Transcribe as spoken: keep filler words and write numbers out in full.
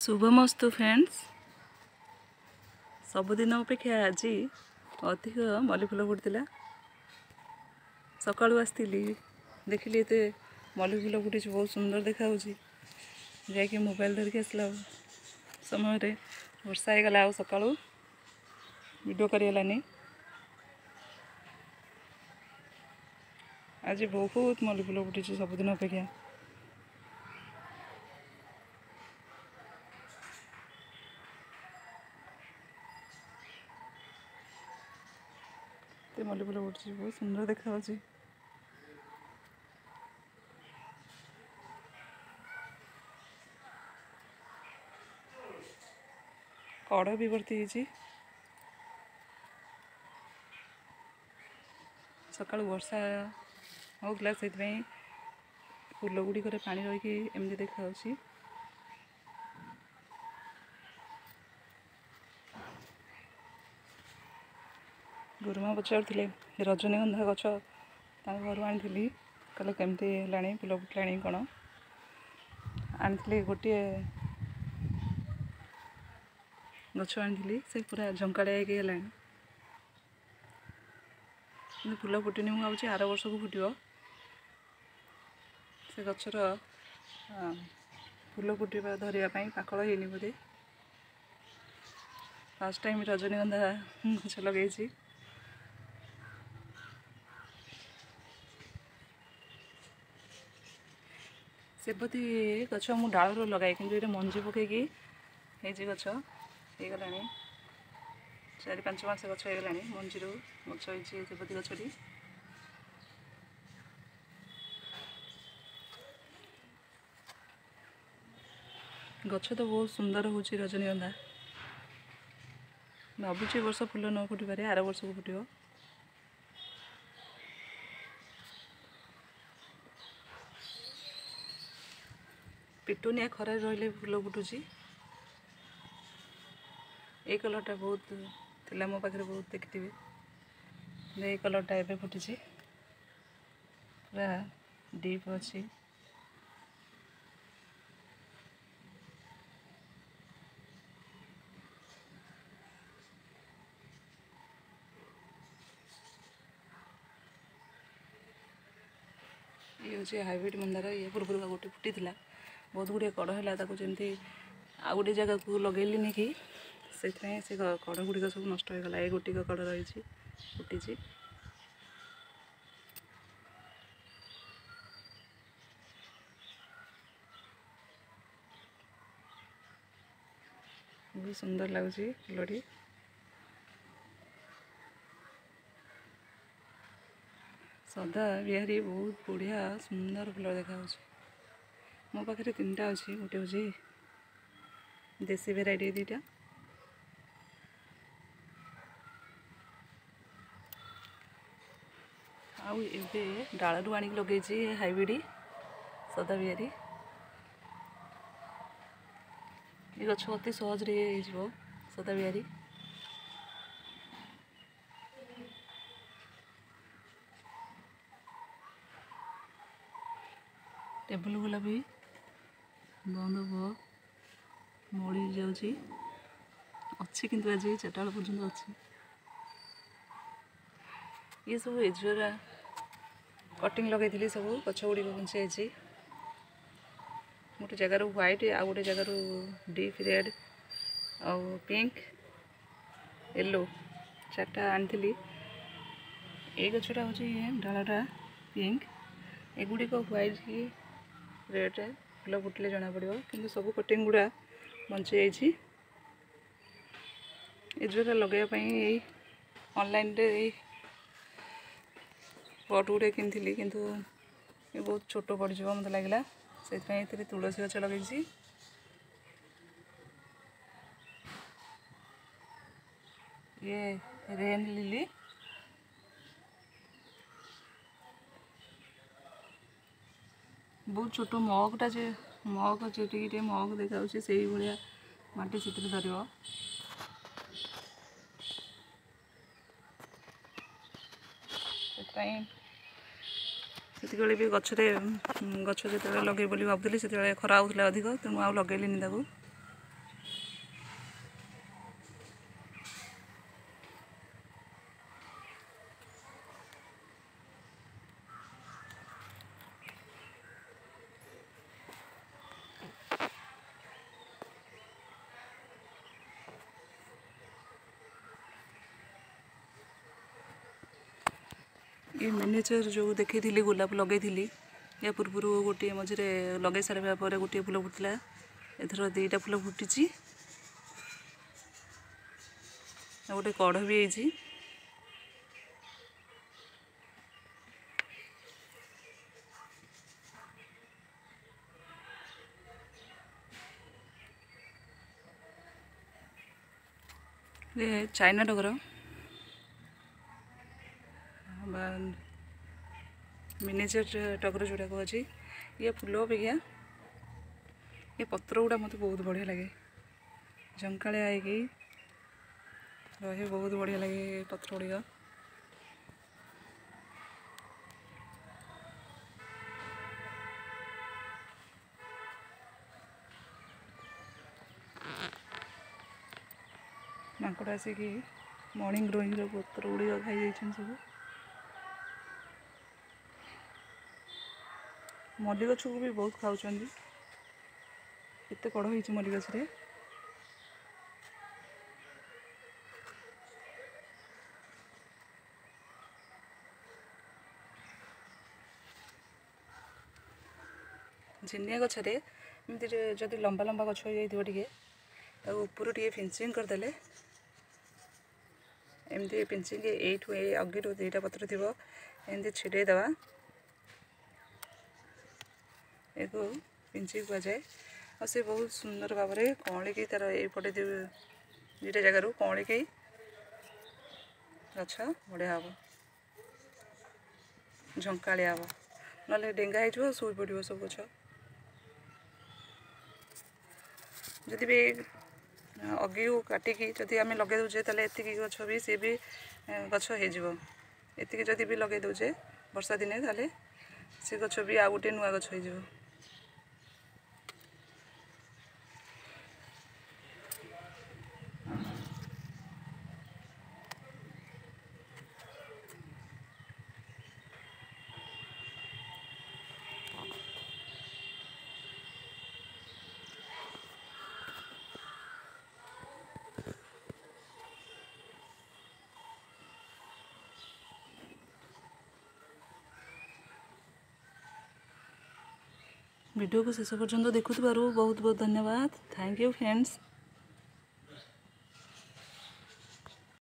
शुभमस्तु फ्रेंड्स। सबुदिन अपेक्षा आज अधिक मल्ली फुल फुटला। सकाळू आसती देखिली एत मल्ली फुल फुटी बहुत सुंदर देखा जाकि मोबाइल धरिक आसला समय वर्षा हो गला। सकाळू वीडियो करगलानी। आज बहुत मल्ली फुल फुटी सबुदिन अपेक्षा। मल्ली फुल फुटी बहुत सुंदर देखा। कड़ भी भर्ती होती। सका वर्षा होगा से फूल गुड़िक पानी रही एमती देखा। गुरुमा पचारे रजनीगंधा गछ घर आनी कहले केमती है फुल फुटला कौन आनी गोटे गछ आनी से पूरा झंकाड़िया है फुल फुटनी मुझे भावी आर वर्ष को फुटो से गचर फुल फुटा धरवाई पाकल है बोधे फास्ट टाइम रजनीगंधा गछ लगे। सेबती गछ मु डाल लगाए कि ये मंजी पकईकि गछ हो गला चार पांच मास गछ हो गला मंजी गछ हो सेबती गछटी। गछ तो बहुत सुंदर हो रजनीगंधा भावुँ वर्ष फुल न फुटी पारे आर वर्ष को फुटो। पिटुनिया खरार रही फुल फुटुची। ये कलरटा बहुत थिला मो पाखे बहुत देखी ये कलरटा एबे फुटी पूरा डीप अच्छी। ये हूँ हाइब्रिड मंदार। ये पूर्व गोटे फुटी थी बहुत गुड़िया कड़ है जमी आ गोटे जगह को लगेली कि से कड़ गुड़िक सब नष्ट हो गला। ये गोटिक कड़ रही फुटी बहुत सुंदर लगुच फुलटी। सदा बिहारी बहुत बढ़िया सुंदर फुल देखा। मो पाखे तीन टा अच्छी गोटे हूँ देसी भेराइटी दीटा आउ एबे डाल रू आनिक लगे हाइब्रिड सदा बिहारी। ये गछ अति सहज सदा बिहारी। टेबल गुलाबी बंद हो मड़ी जाऊँगी अच्छी किंतु आज चार्टा बेल पर्यटन अच्छी। ये सब एजुरा कटिंग लगे सब गछ गुड़ी घुंचाई गोटे जगार व्हाइट आ गोटे जगार डीप रेड आ पिंक येलो चार्टा आनी। ये गछटा हूँ डालटा पिंक एगुड़िक व्हाइट की रेड फुल फुटिले जना पड़ो कि सब कटिंग गुड़ा बंची जाइए। एजुरा लगे ऑनलाइन रे पट गुड़े किनी किंतु ये बहुत छोट पड़ जाव मत लगे से तुलसी गछ लगे। ये रेन लिली बहुत छोट मगटा जे मग चेटिक मग देखा से भाया माटी से धर से भी गचरे गच जो लगे भावुली से खरा होता अधिक तेणु आ लगेली। ये मिनिएचर जो देखी गोलाप लगे या पूर्व गोटे मझे लगे सारा पर गोटे फुल फुटला एथर दुईटा फुल फुटी गोटे कढ़ भी है। ये चाइना टगर मिनिएचर टगर जोड़ा अच्छी ये फूल अपेक्षा ये पत्र गुड़ा मत बहुत बढ़िया लगे झंकालिया है रहे बहुत बढ़िया लगे पत्र गुड़िक। माकड़ आसिक मॉर्निंग ग्रोइंग पत्र गुड़िक खाई सब मल्ली गछ को भी बहुत खाऊँ केते कड़ हो मल्ली गछ रे। झिनिया गछरे एमती जदि लंबा लंबा गछ हो जाइथिबो टिके ऊपर टिके फिनिशिंग करदेले एमती फिनिशिंग एठू ए अगिरु दुईटा पत्र थी एमती छिड़े दवा एक फिनिशिंग कह जाए और से बहुत सुंदर भाव में कौलिकी तार एपटे दुईटा जगार कौलिकी गछ बढ़िया हम झंकालिया हम ना डेंगा हो शुई पड़ो सब गछ जदि भी अगी काटिकी जदि आम लगे दूचे ताले एतिकी गछ भी सी भी गछ हो एतिकी जदि भी लगे दूचे वर्षा दिने ताले से गछ भी आ गोटे नुआ गछ हो। वीडियो को शेष पर्यंत देखुथिबारु बहुत बहुत धन्यवाद। Thank you friends.